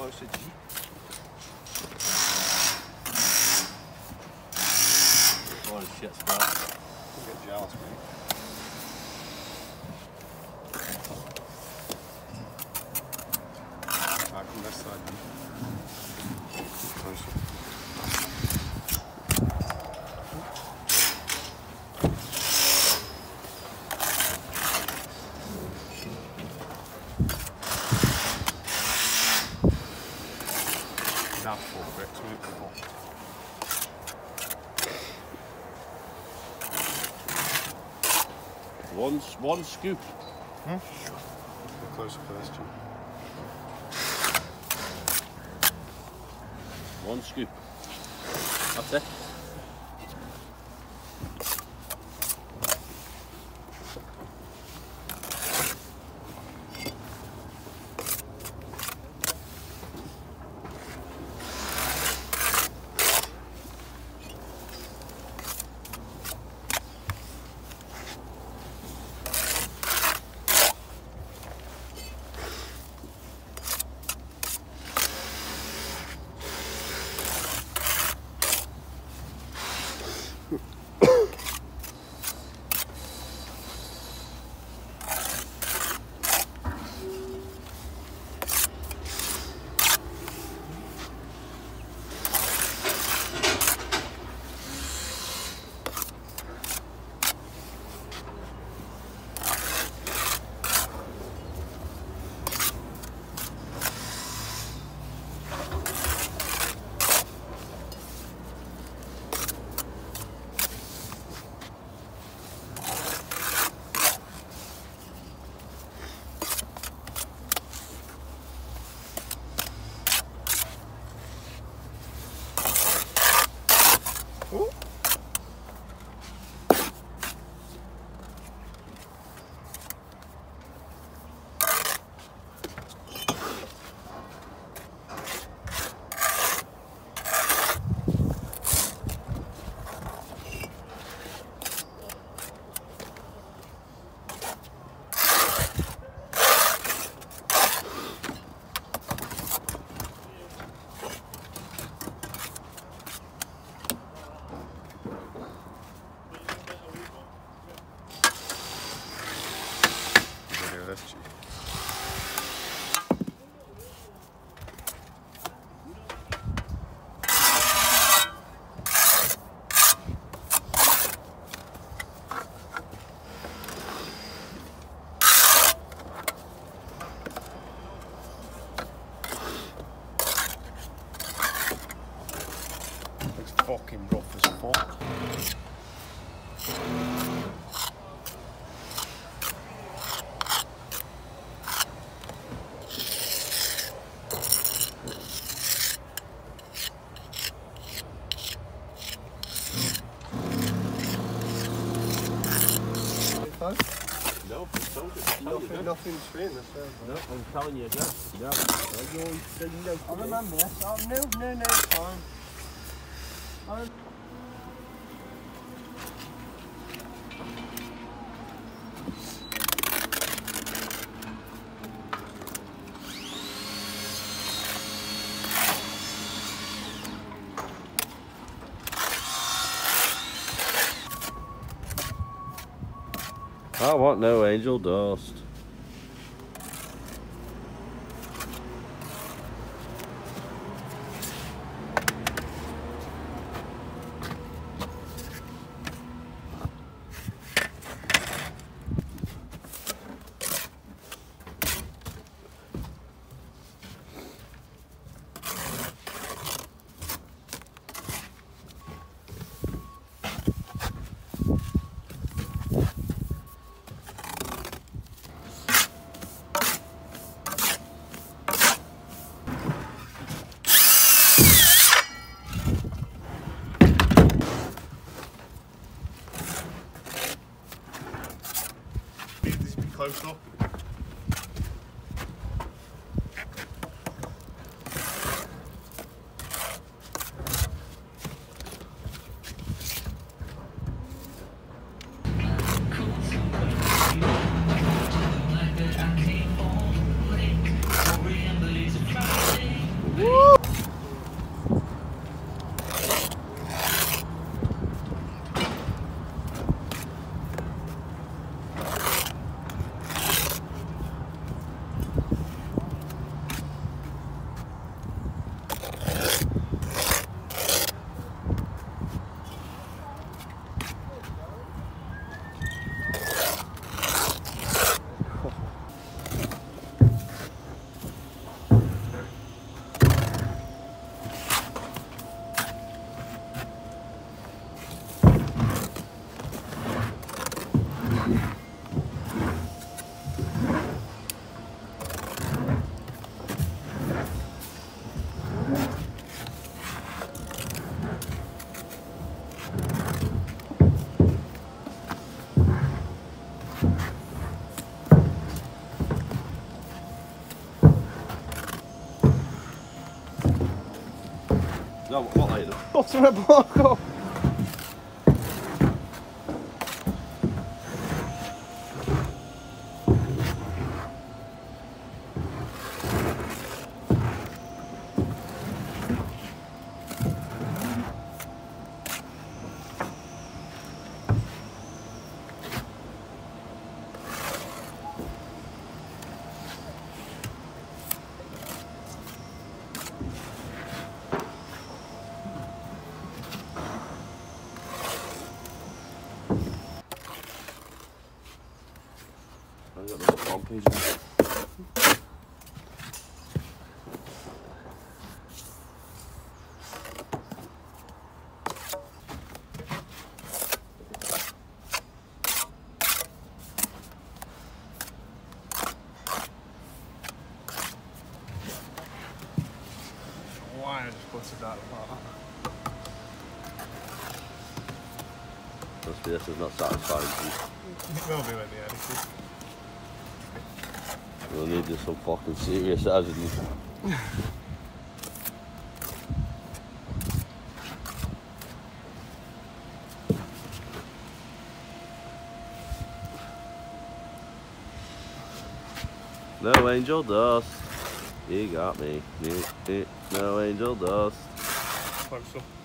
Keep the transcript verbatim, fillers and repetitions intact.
closer, G. What a shit spot. Don't get jealous, mate. Back on this side, then. Closer. Now four bricks, mate. Four. One, one scoop. Hmm? Get closer for this, G. One scoop. That's it. Fucking rough as fuck. No, nothing, nothing straight in this there. No, I'm telling you again. No. I remember this. Oh, no, no, no, it's fine. I'm I want no angel dust. No, what later? Bottom of block up. I got the front page now. Why I just busted that apart. Must be this is not satisfying. It will be when the edited. We'll need this some fucking serious editing. No angel dust. You got me. No angel dust. Close up.